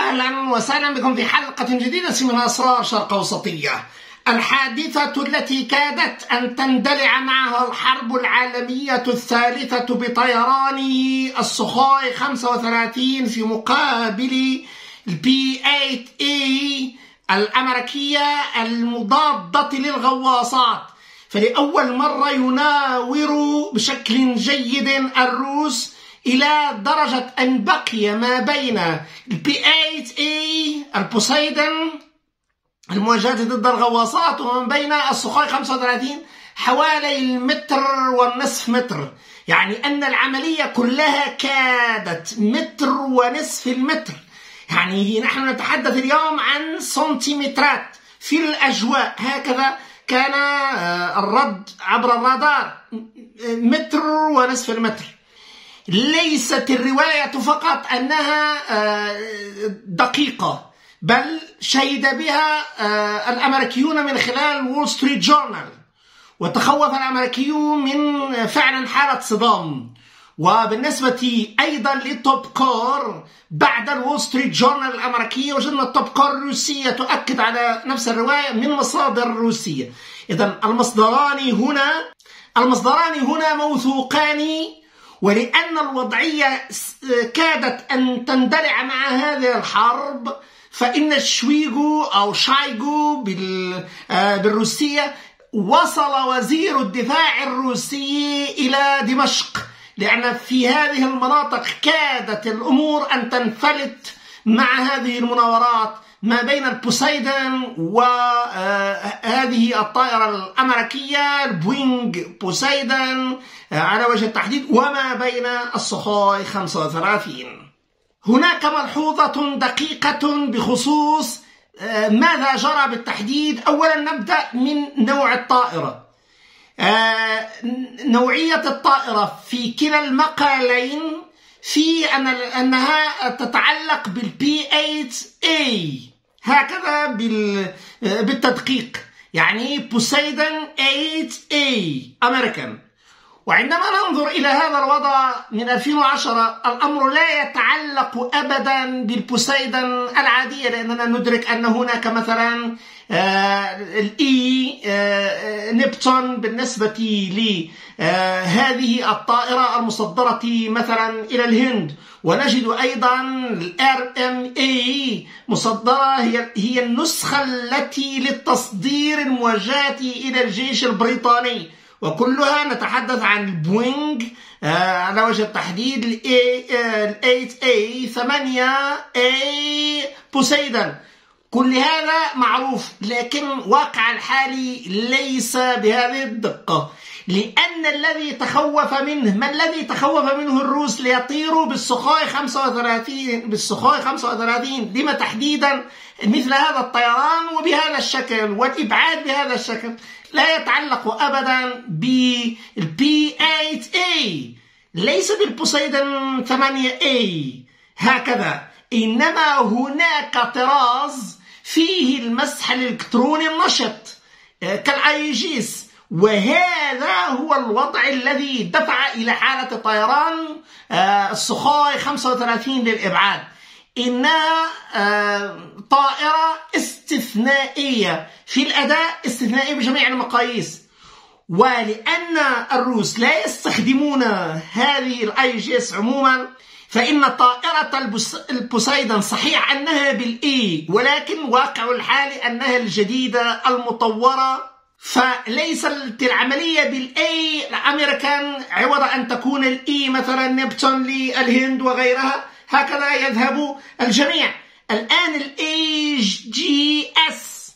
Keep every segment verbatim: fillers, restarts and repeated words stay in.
أهلا وسهلا بكم في حلقة جديدة من أسرار شرق أوسطية. الحادثة التي كادت أن تندلع معها الحرب العالمية الثالثة بطيران السخوي خمسة وثلاثين في مقابل البي ثمانية إي الأمريكية المضادة للغواصات. فلأول مرة يناور بشكل جيد الروس إلى درجة أن بقي ما بين البي ثمانية إي البوسيدون المواجهة ضد الغواصات ومن بين السخوي خمسة وثلاثين حوالي المتر والنصف متر، يعني أن العملية كلها كادت متر ونصف المتر. يعني نحن نتحدث اليوم عن سنتيمترات في الأجواء، هكذا كان الرد عبر الرادار، متر ونصف المتر. ليست الرواية فقط أنها دقيقة، بل شهد بها الأمريكيون من خلال وول ستريت جورنال، وتخوف الأمريكيون من فعلا حالة صدام. وبالنسبة أيضا للتوب كور بعد الوول ستريت جورنال الأمريكية وجدنا التوب كور الروسية تؤكد على نفس الرواية من مصادر روسية. إذن المصدران هنا المصدران هنا موثوقان، ولأن الوضعية كادت أن تندلع مع هذه الحرب، فإن الشويغو أو شايغو بالروسية وصل وزير الدفاع الروسي إلى دمشق، لأن في هذه المناطق كادت الأمور أن تنفلت مع هذه المناورات ما بين البوسيدون وهذه الطائرة الأمريكية البوينغ بوسيدون على وجه التحديد، وما بين السخوي خمسة وثلاثين. هناك ملحوظة دقيقة بخصوص ماذا جرى بالتحديد. أولا نبدأ من نوع الطائرة. نوعية الطائرة في كلا المقالين في أن أنها تتعلق بالبي ثمانية إي، هكذا بالتدقيق، يعني بوسيدون ثمانية إي أمريكان. وعندما ننظر إلى هذا الوضع من ألفين وعشرة، الأمر لا يتعلق أبدا بالبوسيدون العادية، لأننا ندرك أن هناك مثلا الإي نبتون بالنسبة لهذه الطائرة المصدرة مثلا إلى الهند، ونجد أيضا الآر إم إي مصدرة هي هي النسخة التي للتصدير الموجهة إلى الجيش البريطاني، وكلها نتحدث عن البوينغ على وجه التحديد ال ثمانية إي ثمانية إي بوسيدون. كل هذا معروف، لكن واقع الحالي ليس بهذه الدقة، لأن الذي تخوف منه ما الذي تخوف منه الروس ليطيروا بالسخوي خمسة وثلاثين بالسخوي خمسة وثلاثين لما تحديدا مثل هذا الطيران وبهذا الشكل والإبعاد بهذا الشكل؟ لا يتعلق أبدا بالبي ثمانية إي، ليس بالبوسيدون ثمانية إي هكذا، إنما هناك طراز فيه المسح الإلكتروني النشط كالآيجيس، وهذا هو الوضع الذي دفع إلى حالة طيران السخوي خمسة وثلاثين للإبعاد. إنها طائرة استثنائية في الأداء، استثنائية بجميع المقاييس. ولأن الروس لا يستخدمون هذه الآيجيس عموما، فإن طائرة البوسيدون صحيح أنها بالإي، ولكن واقع الحال أنها الجديدة المطورة، فليست العملية بالإي الأمريكان عوض أن تكون الإي مثلا نبتون للهند وغيرها، هكذا يذهب الجميع. الآن الإي جي إس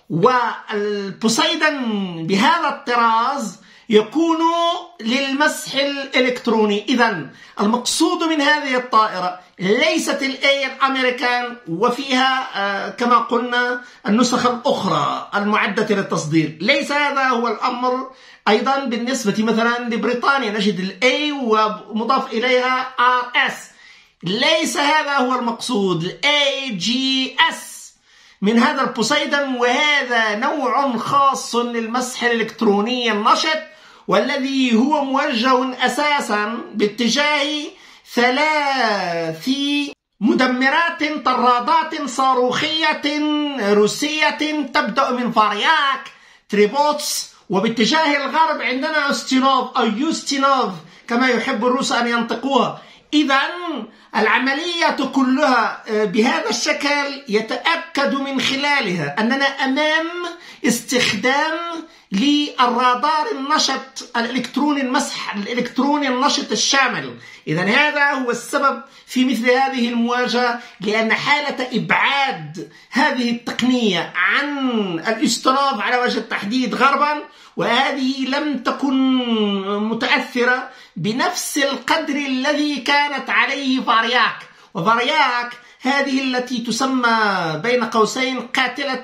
والبوسيدون بهذا الطراز يكون للمسح الإلكتروني. إذن المقصود من هذه الطائرة ليست الإي الأمريكان، وفيها كما قلنا النسخ الأخرى المعدة للتصدير. ليس هذا هو الأمر أيضا بالنسبة مثلا لبريطانيا، نجد الإي ومضاف إليها آر إس. ليس هذا هو المقصود، الإي جي إس من هذا البوسيدون، وهذا نوع خاص للمسح الإلكتروني النشط، والذي هو موجه أساسا باتجاه ثلاث مدمرات طرادات صاروخية روسية تبدأ من فارياك تريبوتس، وباتجاه الغرب عندنا أوستينوف أو يوستينوف كما يحب الروس أن ينطقوها. إذا العملية كلها بهذا الشكل يتأكد من خلالها أننا أمام استخدام للرادار النشط الإلكتروني، المسح الإلكتروني النشط الشامل. إذا هذا هو السبب في مثل هذه المواجهة، لأن حالة إبعاد هذه التقنية عن الأوستينوف على وجه التحديد غربا، وهذه لم تكن متأثرة بنفس القدر الذي كانت عليه فارياك. وفارياك هذه التي تسمى بين قوسين قاتلة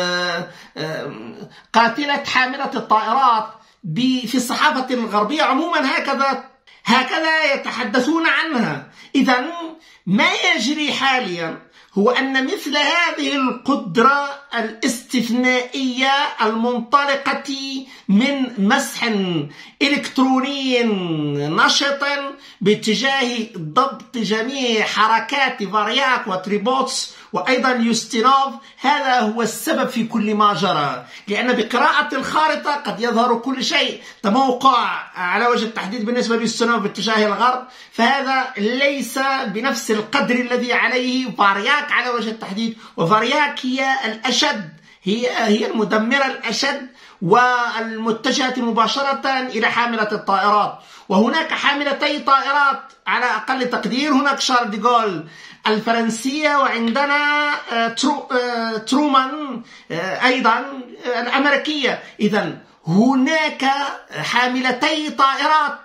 قاتلة حاملة الطائرات في الصحافة الغربية عموما، هكذا هكذا يتحدثون عنها. إذا ما يجري حاليا هو أن مثل هذه القدرة الاستثنائية المنطلقة من مسح إلكتروني نشط باتجاه ضبط جميع حركات فارياك وتريبوتس وأيضا يوستينوف، هذا هو السبب في كل ما جرى. لأن بقراءة الخارطة قد يظهر كل شيء تموقع على وجه التحديد بالنسبة ليوستينوف باتجاه الغرب، فهذا ليس بنفس القدر الذي عليه فارياك على وجه التحديد. وفارياك هي الأشد، هي هي المدمرة الأشد والمتجهة مباشرة إلى حاملة الطائرات. وهناك حاملتي طائرات على أقل تقدير، هناك شارل دي غول الفرنسية، وعندنا ترومان أيضا الأمريكية. إذا هناك حاملتي طائرات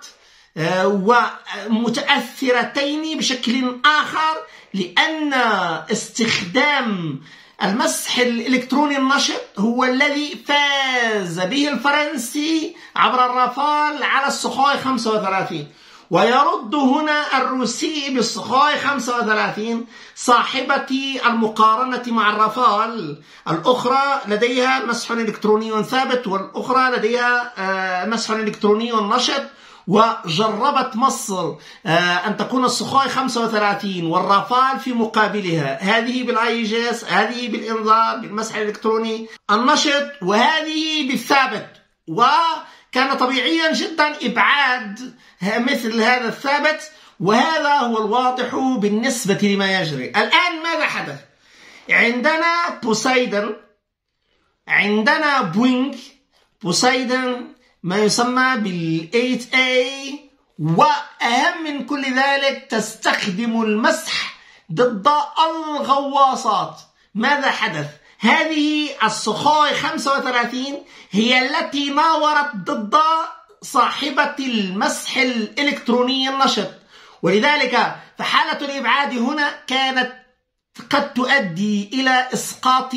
ومتأثرتين بشكل آخر، لأن استخدام المسح الإلكتروني النشط هو الذي فاز به الفرنسي عبر الرافال على السخوي خمسة وثلاثين. ويرد هنا الروسي بالسخوي خمسة وثلاثين صاحبة المقارنة مع الرافال. الأخرى لديها مسح إلكتروني ثابت، والأخرى لديها مسح إلكتروني نشط. وجربت مصر أن تكون السخوي خمسة وثلاثين والرافال في مقابلها، هذه بالاي جي اس، هذه بالإنذار بالمسح الإلكتروني النشط، وهذه بالثابت. وكان طبيعيا جدا إبعاد مثل هذا الثابت، وهذا هو الواضح بالنسبة لما يجري الآن. ماذا حدث؟ عندنا بوسايدون، عندنا بوينغ. بوسايدون ما يسمى بال ثمانية إيه، وأهم من كل ذلك تستخدم المسح ضد الغواصات. ماذا حدث؟ هذه السخوي خمسة وثلاثين هي التي ناورت ضد صاحبة المسح الإلكتروني النشط، ولذلك فحالة الإبعاد هنا كانت قد تؤدي إلى إسقاط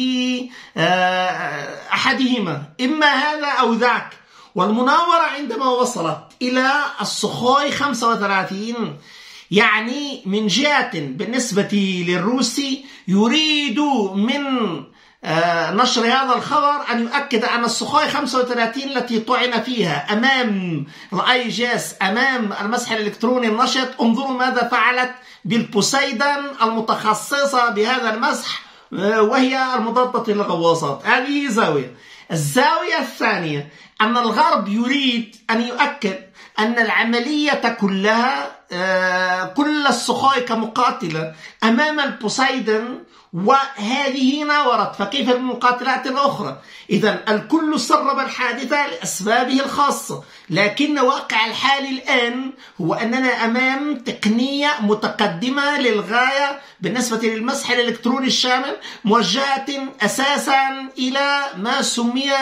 أحدهما، إما هذا أو ذاك. والمناورة عندما وصلت إلى السخوي خمسة وثلاثين، يعني من جهة بالنسبة للروسي يريد من نشر هذا الخبر أن يؤكد أن السخوي خمسة وثلاثين التي طعن فيها أمام الآي جي اس، أمام المسح الإلكتروني النشط، انظروا ماذا فعلت بالبوسايدون المتخصصة بهذا المسح وهي المضادة للغواصات. هذه زاوية. الزاوية الثانية أن الغرب يريد أن يؤكد أن العملية كلها كل السخوي كمقاتلة أمام البوسايدون، وهذه ناورت، فكيف بالمقاتلات الأخرى؟ إذن الكل سرب الحادثة لأسبابه الخاصة، لكن واقع الحال الآن هو أننا أمام تقنية متقدمة للغاية بالنسبة للمسح الإلكتروني الشامل، موجهة أساسا إلى ما سمي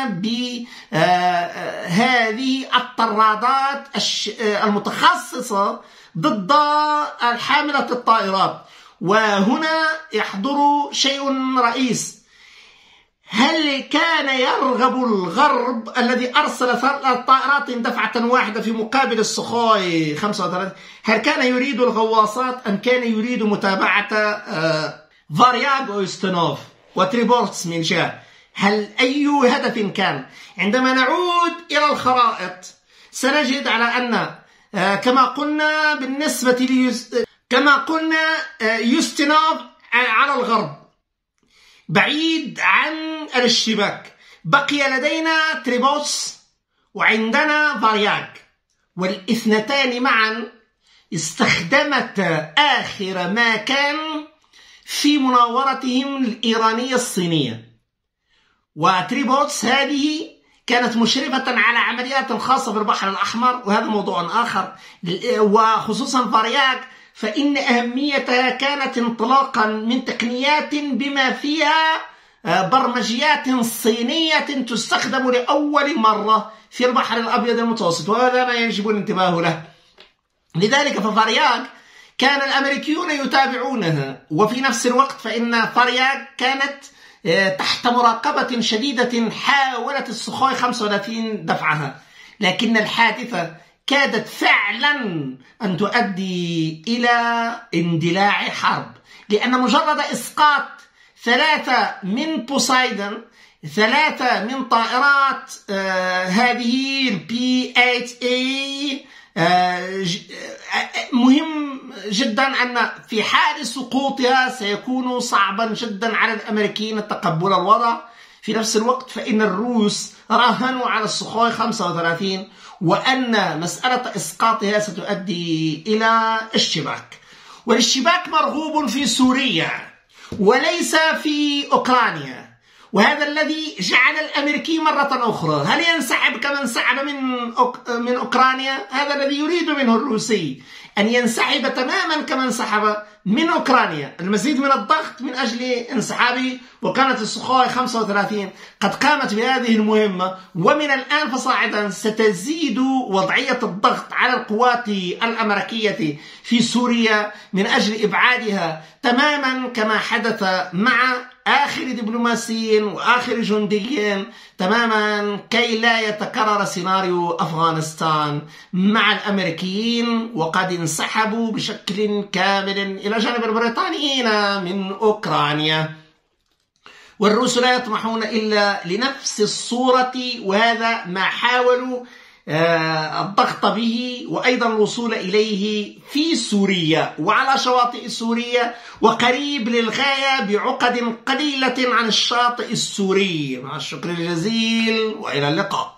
بهذه الطرادات المتخصصة ضد حاملة الطائرات. وهنا يحضر شيء رئيس: هل كان يرغب الغرب الذي أرسل الطائرات دفعة واحدة في مقابل السخوي خمسة وثلاثين، هل كان يريد الغواصات أم كان يريد متابعة فارياك ويوستينوف وتريبورتس من جهة؟ هل أي هدف كان؟ عندما نعود إلى الخرائط سنجد على أن كما قلنا بالنسبة كما قلنا يوستينوف على الغرب بعيد عن الاشتباك. بقي لدينا تريبوس وعندنا فارياك، والاثنتان معا استخدمت آخر ما كان في مناورتهم الإيرانية الصينية. وتريبوس هذه كانت مشرفة على عمليات خاصة في البحر الأحمر، وهذا موضوع آخر. وخصوصا فارياك فإن أهميتها كانت انطلاقا من تقنيات بما فيها برمجيات صينية تستخدم لأول مرة في البحر الأبيض المتوسط، وهذا ما يجب الانتباه له. لذلك ففارياك كان الأمريكيون يتابعونها، وفي نفس الوقت فإن فارياك كانت تحت مراقبة شديدة. حاولت السخوي خمسة وثلاثين دفعها، لكن الحادثة كادت فعلا أن تؤدي إلى اندلاع حرب، لأن مجرد إسقاط ثلاثة من بوسايدون، ثلاثة من طائرات آه هذه البي ثمانية اي، آه مهم جدا أن في حال سقوطها سيكون صعبا جدا على الأمريكيين تقبل الوضع. في نفس الوقت فإن الروس راهنوا على السخوي خمسة وثلاثين، وأن مسألة إسقاطها ستؤدي إلى اشتباك. والاشتباك مرغوب في سوريا وليس في أوكرانيا، وهذا الذي جعل الأمريكي مرة أخرى هل ينسحب كما انسحب من أوك... من أوكرانيا؟ هذا الذي يريد منه الروسي، أن ينسحب تماما كما انسحب من أوكرانيا. المزيد من الضغط من أجل انسحابه، وكانت السخوي خمسة وثلاثين قد قامت بهذه المهمة، ومن الآن فصاعدا ستزيد وضعية الضغط على القوات الأمريكية في سوريا من أجل إبعادها تماما كما حدث مع آخر دبلوماسيين وآخر جنديين تماما، كي لا يتكرر سيناريو أفغانستان مع الأمريكيين، وقد انسحبوا بشكل كامل إلى جانب البريطانيين من أوكرانيا. والروس لا يطمحون إلا لنفس الصورة، وهذا ما حاولوا الضغط به وأيضا الوصول إليه في سوريا وعلى شواطئ سوريا، وقريب للغاية بعقد قليلة عن الشاطئ السوري. مع الشكر الجزيل وإلى اللقاء.